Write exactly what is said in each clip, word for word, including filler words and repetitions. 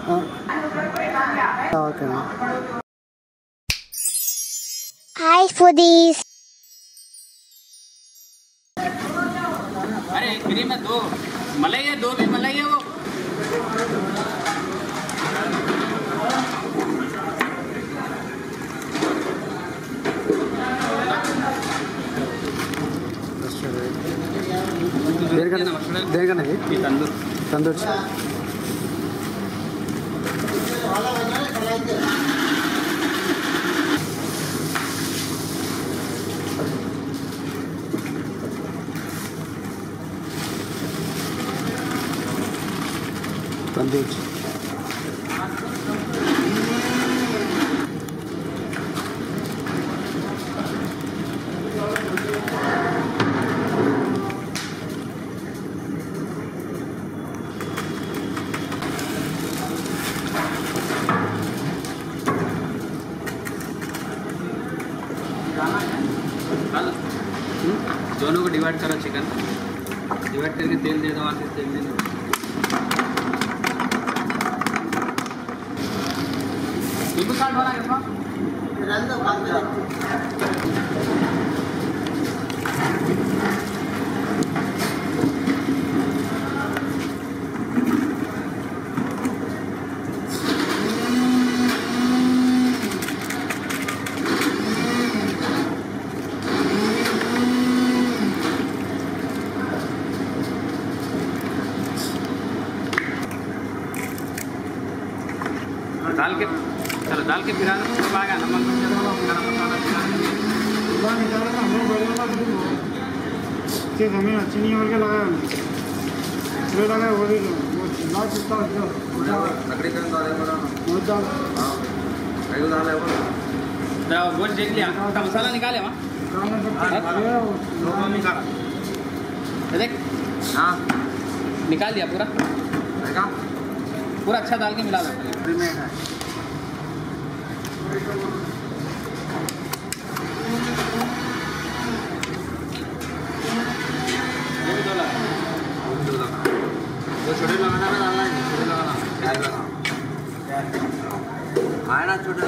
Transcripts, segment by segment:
Okay. Hi foodies. अरे free में दो मलाई है, दो भी मलाई है वो। देगा नहीं तंदूर तंदूर तंदूर दोनों को डिवाइड करो, चिकन डिवाइड करके तेल दे दो, वहाँ से तेल दे दो। नींबू चाट वाला है क्या? डाल के चलो डाल के फिर आना सब आ गया नमक गरम मसाला सिर्फ हमें चीनी और के लगाया वो लगाया वो भी लाल चिट्टा लकड़ी का डाले बड़ा वो डाल हां कई डाले वो तो वो देख लिया का मसाला निकाले वहां निकाला देख हाँ निकाल दिया पूरा देखा पूरा अच्छा डाल के मिला दो में है वो छोटे लगाना है डालना है छोटे लगाना क्या लगाना आए ना छोटे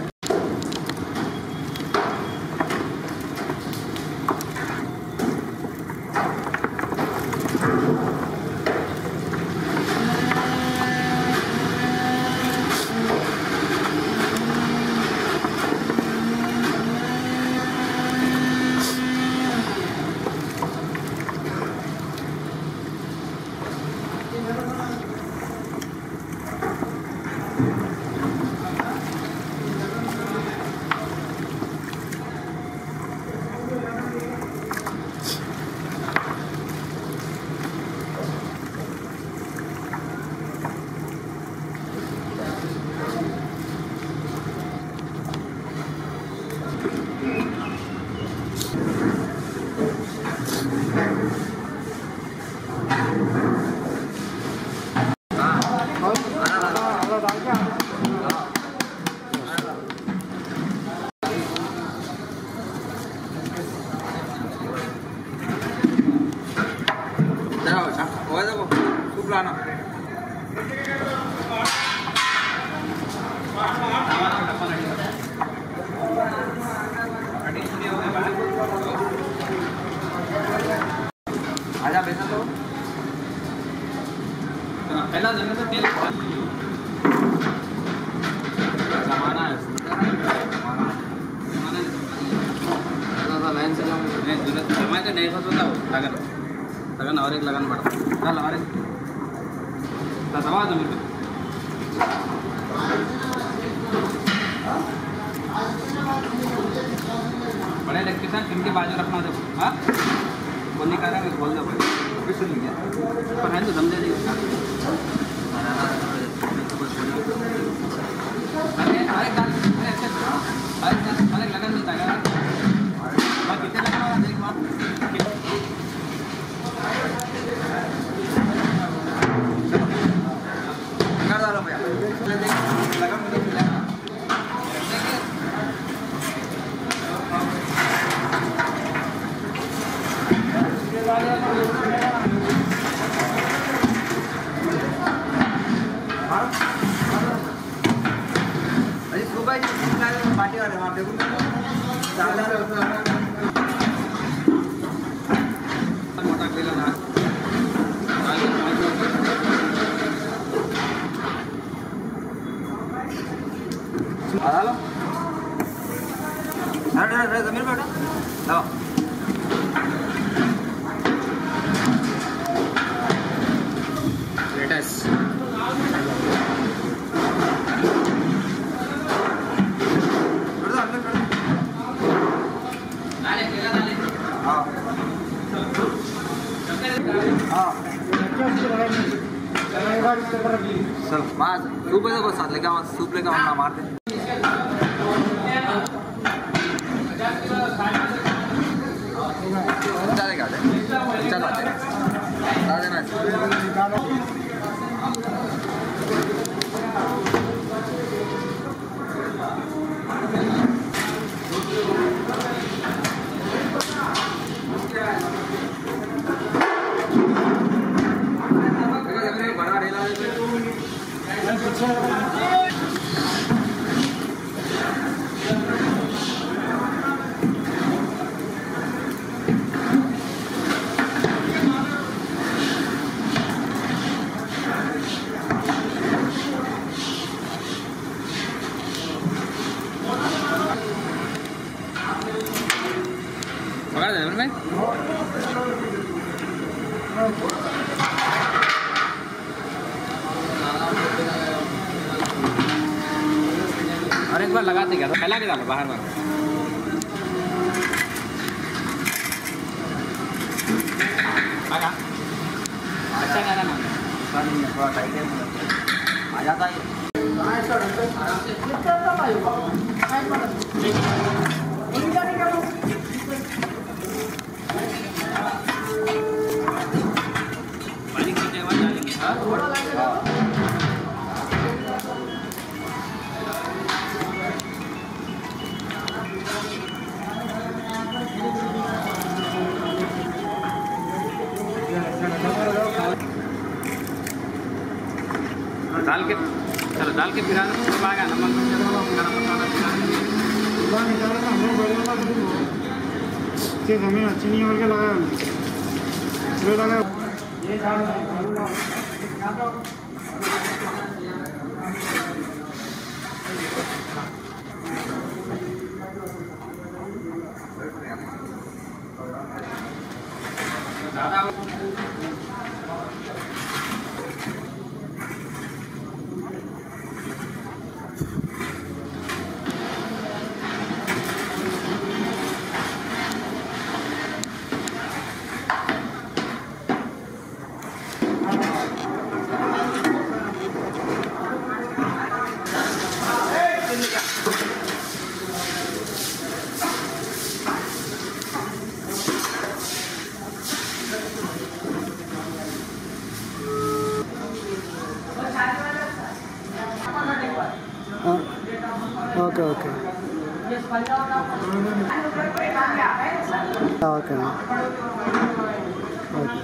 आजा बेसन तो पहला दिन में तेल जमाना है लाइन से नहीं जरूरत समय तो नहीं होता लगन लगन और एक लगन बढ़ता चल और एक दबा दो मेरे बड़े इलेक्ट्रिशियन इनके बाजू रखना दो हाँ वो नहीं कर रहा है बोल दो फिर सुन गया पर है तो दम दे देगा अरे अरे डाल अरे ऐसे अरे अरे लगन नहीं था यार बात कितने लगना है देख बात कर डालो भैया लगन मुझे मिला चल मार सूप है तो साथ लेके आओ सूप लेके आओ ना मार दे चलेगा चल आते ला देना बड़ा रेला पकड़ दे में और एक बार लगाते क्या तो फैला के डालो बाहर बाहर आगा अच्छा गाना मान थोड़ा टाइट है आ जाता है बारीक नीचे आवाज डालेंगे हाँ डाल के चलो डाल के फिर सब आएगा नमक गरम मसाला हमें अच्छी नहीं करके लगाया ओके ओके ओके ओके